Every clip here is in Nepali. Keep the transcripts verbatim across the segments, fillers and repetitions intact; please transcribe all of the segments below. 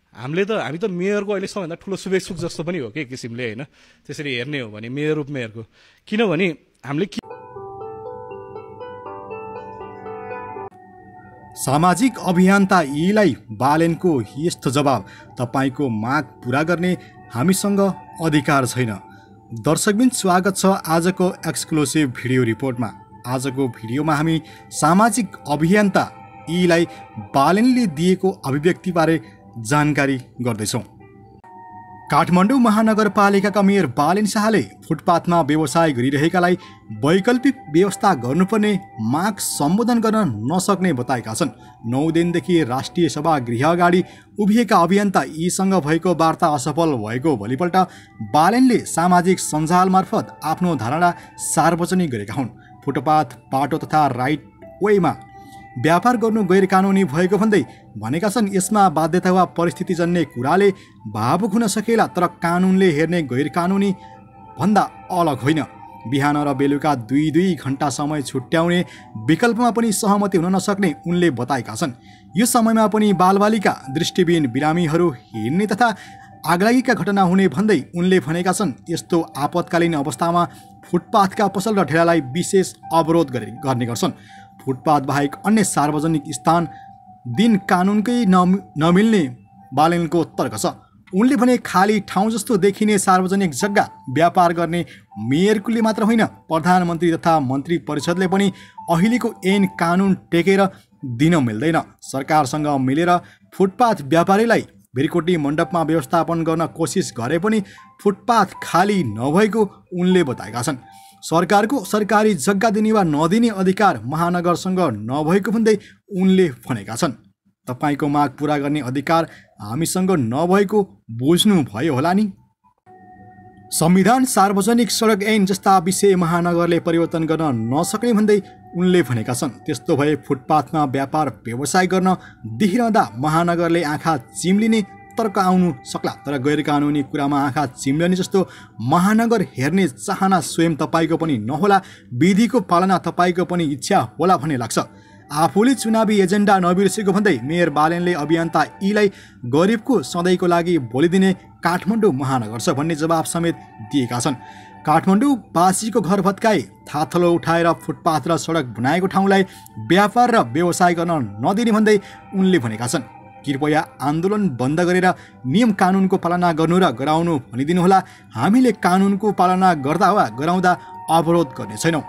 हामीले त हामी त मेयरको अहिले सबैभन्दा ठुलो शुभेच्छुक जस्तो पनि हो कि किसिमले होइन। त्यसरी हेर्ने हो भने मेयर उप मेयरको, किनभने हामीले सामाजिक अभियन्ता यीलाई बालेनको यस्तो जवाब, तपाईको माग पूरा गर्ने हामीसँग अधिकार छैन। दर्शकबिन स्वागत छ आजको एक्सक्लुसिभ भिडियो रिपोर्टमा। आजको भिडियोमा हामी सामाजिक अभियन्ता यीलाई बालेनले दिएको अभिव्यक्तिबारे जानकारी गर्दैछौँ। काठमाडौँ महानगरपालिकाका मेयर बालेन शाहले फुटपाथमा व्यवसाय गरिरहेकालाई वैकल्पिक व्यवस्था गर्नुपर्ने माग सम्बोधन गर्न नसक्ने बताएका छन्। नौ दिनदेखि राष्ट्रिय सभा गृह अगाडि उभिएका अभियन्ता यीसँग भएको वार्ता असफल भएको भोलिपल्ट बालेनले सामाजिक सञ्जाल मार्फत आफ्नो धारणा सार्वजनिक गरेका हुन्। फुटपाथ बाटो तथा राइट वेमा व्यापार गर्नु गैर कानुनी भएको भन्दै भनेका छन् यसमा बाध्यता वा परिस्थितिजन्य कुराले भावुक हुन सकेला, तर कानुनले हेर्ने गैर कानुनी भन्दा अलग होइन। बिहान र बेलुका दुई दुई घण्टा समय छुट्याउने विकल्पमा पनि सहमति हुन नसक्ने उनले बताएका छन्। यो समयमा पनि बालबालिका, दृष्टिविहीन बिरामीहरू हिँड्ने तथा आगलागीका घटना हुने भन्दै उनले भनेका छन् यस्तो आपतकालीन अवस्थामा फुटपाथका पसल र ठेलालाई विशेष अवरोध गर्ने गर्छन्। फुटपाथ बाहेक अन्य सार्वजनिक स्थान दिन कानुनकै नमिल्ने बालेनको तर्क छ। उनले भने खाली ठाउँ जस्तो देखिने सार्वजनिक जग्गा व्यापार गर्ने मेयरले मात्र होइन, प्रधानमन्त्री तथा मन्त्री परिषदले पनि अहिलेको ऐन कानुन टेकेर दिन मिल्दैन। सरकारसँग मिलेर फुटपाथ व्यापारीलाई भिरकोटी मण्डपमा व्यवस्थापन गर्न कोसिस गरे पनि फुटपाथ खाली नभएको उनले बताएका छन्। सरकारको सरकारी जग्गा दिने वा नदिने अधिकार महानगरसँग नभएको भन्दै उनले भनेका छन् तपाईको माग पूरा गर्ने अधिकार हामीसँग नभएको बुझ्नु भयो होला नि। संविधान, सार्वजनिक सडक ऐन जस्ता विषय महानगरले परिवर्तन गर्न नसक्ने भन्दै उनले भनेका छन्। त्यस्तो भए फुटपाथमा व्यापार व्यवसाय गर्न देखिरहँदा महानगरले आँखा चिम्लिने तर्क आउनु सक्ला, तर गैर कानुनी कुरामा आँखा चिम्लने जस्तो महानगर हेर्ने चाहना स्वयं तपाईको पनि नहोला, विधिको पालना तपाईको पनि इच्छा होला भन्ने लाग्छ। आफूले चुनावी एजेन्डा नबिर्सेको भन्दै मेयर बालेनले अभियन्ता यीलाई गरिबको सधैँको लागि बोलिदिने काठमाडौँ महानगर छ भन्ने जवाब समेत दिएका छन्। काठमाडौँ वासीको घर भत्काए, थाथलो उठाएर फुटपाथ र सडक बनाएको ठाउँलाई व्यापार र व्यवसाय गर्न नदिने भन्दै उनले भनेका छन् कृपया आन्दोलन बन्द गरेर नियम कानुनको पालना गर्नु र गराउनु भनिदिनुहोला। हामीले कानुनको पालना गर्दा वा गराउँदा अवरोध गर्ने छैनौँ।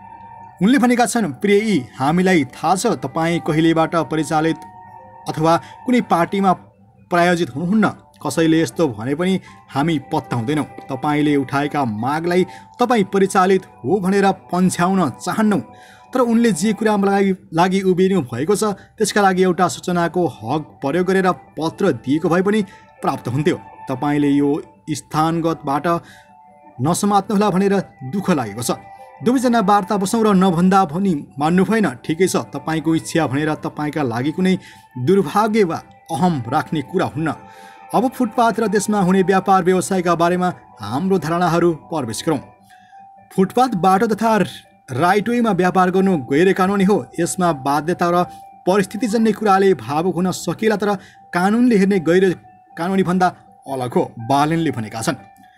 उनले भनेका छन् प्रिय यी, हामीलाई थाहा छ तपाईँ कहिलेबाट परिचालित अथवा कुनै पार्टीमा प्रायोजित हुनुहुन्न। कसैले यस्तो भने पनि हामी पत्ताउँदैनौँ। तपाईँले उठाएका मागलाई तपाईँ परिचालित हो भनेर पन्छ्याउन चाहन्नौँ, तर उनले जे कुरामा लागि लागि उभिनु भएको छ त्यसका लागि एउटा सूचनाको हक प्रयोग गरेर पत्र दिएको भए पनि प्राप्त हुन्थ्यो। तपाईँले यो स्थानगतबाट नसमात्नुहोला भनेर दुःख लागेको छ। दुवैजना वार्ता बसौँ र नभन्दा भनी मान्नु भएन, ठिकै छ। तपाईँको इच्छा भनेर तपाईँका लागि कुनै दुर्भाग्य वा अहम राख्ने कुरा हुन्न। अब फुटपाथ र त्यसमा हुने व्यापार व्यवसायका बारेमा हाम्रो धारणाहरू प्रवेश गरौँ। फुटपाथ बाटो तथा राइटवेमा व्यापार गर्नु गैर कानुनी हो। यसमा बाध्यता र परिस्थितिजन्य कुराले भावुक हुन सकेला, तर कानुनले हेर्ने गैर कानुनी भन्दा अलग हो बालेनले भनेका छन्।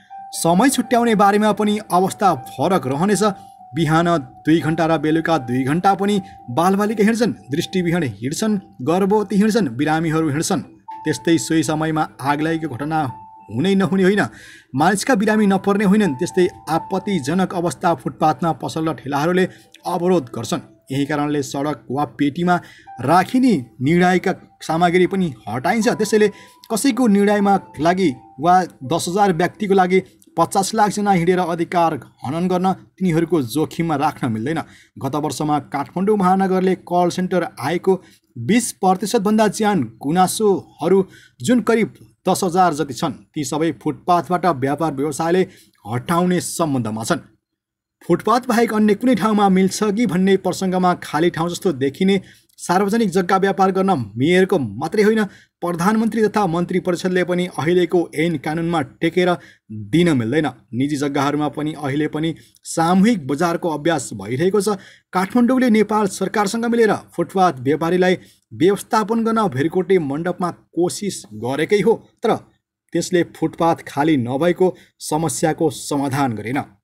समय छुट्याउने बारेमा पनि अवस्था फरक रहनेछ। बिहान दुई घण्टा र बेलुका दुई घण्टा पनि बालबालिका हिँड्छन्, दृष्टिविहीन हिँड्छन्, गर्भवती हिँड्छन्, बिरामीहरू हिँड्छन्। त्यस्तै सोही समयमा आगलागीको घटना हुनै नहुने होइन, मानिसका बिरामी नपर्ने होइनन्। त्यस्तै आपत्तिजनक अवस्था फुटपाथमा पसल र ठेलाहरूले अवरोध गर्छन्। यही कारणले सडक वा पेटीमा राखिने निर्णयका सामग्री पनि हटाइन्छ। त्यसैले कसैको निर्णयमा लागि वा दस हजार व्यक्तिको लागि पचास लाखजना हिँडेर अधिकार हनन गर्न तिनीहरूको जोखिममा राख्न मिल्दैन। गत वर्षमा काठमाडौँ महानगरले कल सेन्टर आएको बिस प्रतिशतभन्दा ज्यान गुनासोहरू जुन करिब दस हजार जति छन्, ती सबै फुटपाथबाट व्यापार व्यवसायले हटाउने सम्बन्धमा छन्। फुटपाथ बाहेक अन्य कुनै ठाउँमा मिल्छ कि भन्ने प्रसङ्गमा खाली ठाउँ जस्तो देखिने सार्वजनिक जग्गा व्यापार गर्न मेयरको मात्रै होइन, प्रधानमन्त्री तथा मन्त्री परिषदले पनि अहिलेको ऐन कानुनमा टेकेर दिन मिल्दैन। निजी जग्गाहरूमा पनि अहिले पनि सामूहिक बजारको अभ्यास भइरहेको छ। काठमाडौँले नेपाल सरकारसँग मिलेर फुटपाथ व्यापारीलाई व्यवस्थापन गर्न भेरकोटे मण्डपमा कोसिस गरेकै हो, तर त्यसले फुटपाथ खाली नभएको समस्याको समाधान गरेन।